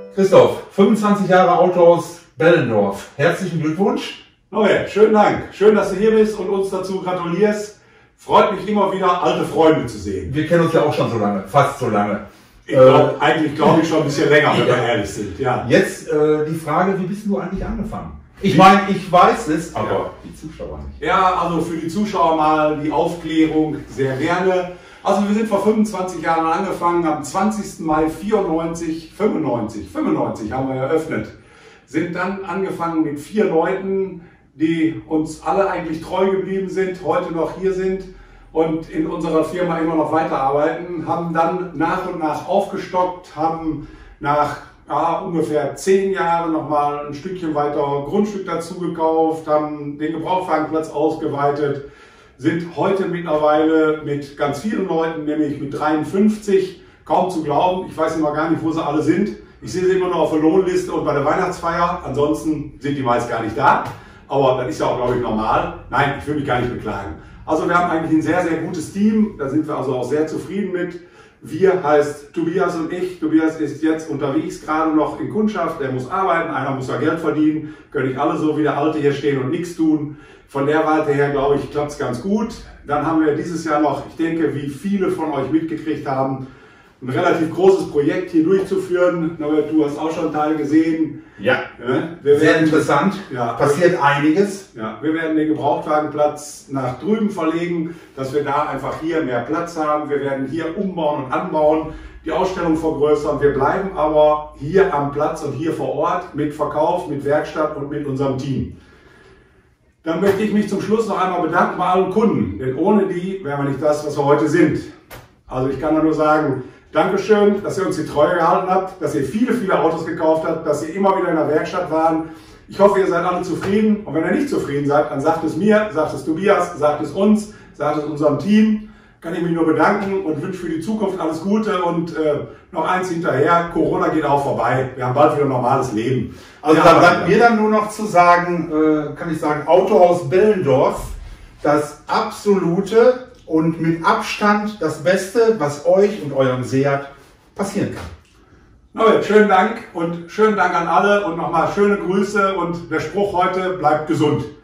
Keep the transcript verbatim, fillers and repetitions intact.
Christoph, fünfundzwanzig Jahre Autohaus Behlendorf. Herzlichen Glückwunsch. Oh ja, schönen Dank. Schön, dass du hier bist und uns dazu gratulierst. Freut mich immer wieder, alte Freunde zu sehen. Wir kennen uns ja auch schon so lange, fast so lange. Ich glaub, äh, eigentlich glaube ich schon ein bisschen länger, wenn wir ehrlich sind. Ja. Jetzt äh, die Frage, wie bist du eigentlich angefangen? Ich meine, ich weiß es, aber ja. die Zuschauer nicht. Ja, also für die Zuschauer mal die Aufklärung sehr gerne. Also wir sind vor fünfundzwanzig Jahren angefangen, am zwanzigsten Mai vierundneunzig, fünfundneunzig, fünfundneunzig haben wir eröffnet. Sind dann angefangen mit vier Leuten, die uns alle eigentlich treu geblieben sind, heute noch hier sind und in unserer Firma immer noch weiterarbeiten, haben dann nach und nach aufgestockt, haben nach ja, ungefähr zehn Jahren nochmal ein Stückchen weiter Grundstück dazu gekauft, haben den Gebrauchtwagenplatz ausgeweitet, sind heute mittlerweile mit ganz vielen Leuten, nämlich mit dreiundfünfzig, kaum zu glauben, ich weiß immer gar nicht, wo sie alle sind. Ich sehe sie immer nur auf der Lohnliste und bei der Weihnachtsfeier, ansonsten sind die meist gar nicht da. Aber das ist ja auch, glaube ich, normal. Nein, ich will mich gar nicht beklagen. Also wir haben eigentlich ein sehr, sehr gutes Team, da sind wir also auch sehr zufrieden mit. Wir heißt Tobias und ich. Tobias ist jetzt unterwegs, gerade noch in Kundschaft, der muss arbeiten, einer muss ja Geld verdienen, können nicht alle so wie der Alte hier stehen und nichts tun. Von der Warte her, glaube ich, klappt es ganz gut. Dann haben wir dieses Jahr noch, ich denke, wie viele von euch mitgekriegt haben, ein relativ großes Projekt hier durchzuführen. Du hast auch schon einen Teil gesehen. Ja, wir sehr werden, interessant. Ja, passiert einiges. Ja, wir werden den Gebrauchtwagenplatz nach drüben verlegen, dass wir da einfach hier mehr Platz haben. Wir werden hier umbauen und anbauen, die Ausstellung vergrößern. Wir bleiben aber hier am Platz und hier vor Ort mit Verkauf, mit Werkstatt und mit unserem Team. Dann möchte ich mich zum Schluss noch einmal bedanken bei allen Kunden, denn ohne die wären wir nicht das, was wir heute sind. Also ich kann nur sagen, Dankeschön, dass ihr uns die Treue gehalten habt, dass ihr viele, viele Autos gekauft habt, dass ihr immer wieder in der Werkstatt waren. Ich hoffe, ihr seid alle zufrieden. Und wenn ihr nicht zufrieden seid, dann sagt es mir, sagt es Tobias, sagt es uns, sagt es unserem Team. Kann ich mich nur bedanken und wünsche für die Zukunft alles Gute. Und äh, noch eins hinterher, Corona geht auch vorbei. Wir haben bald wieder ein normales Leben. Also ja, da bleibt mir dann nur noch zu sagen, äh, kann ich sagen, Autohaus Behlendorf, das absolute und mit Abstand das Beste, was euch und eurem Seat passieren kann. Na, schönen Dank und schönen Dank an alle und nochmal schöne Grüße und der Spruch heute, bleibt gesund.